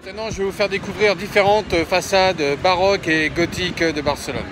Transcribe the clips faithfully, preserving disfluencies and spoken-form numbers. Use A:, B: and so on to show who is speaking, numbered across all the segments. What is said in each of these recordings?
A: Maintenant, je vais vous faire découvrir différentes façades baroques et gothiques de Barcelone.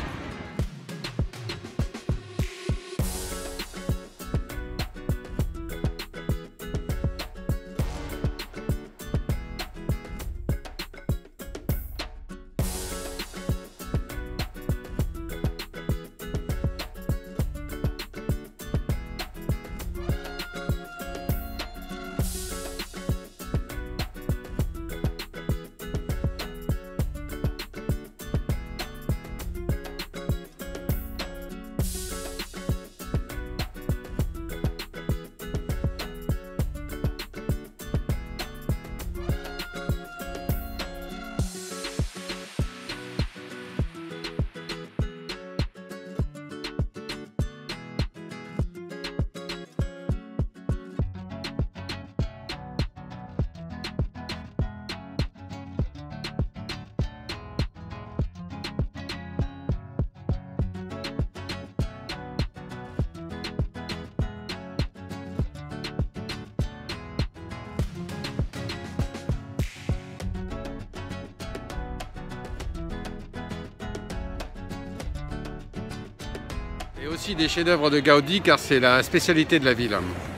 A: Et aussi des chefs-d'œuvre de Gaudi, car c'est la spécialité de la ville.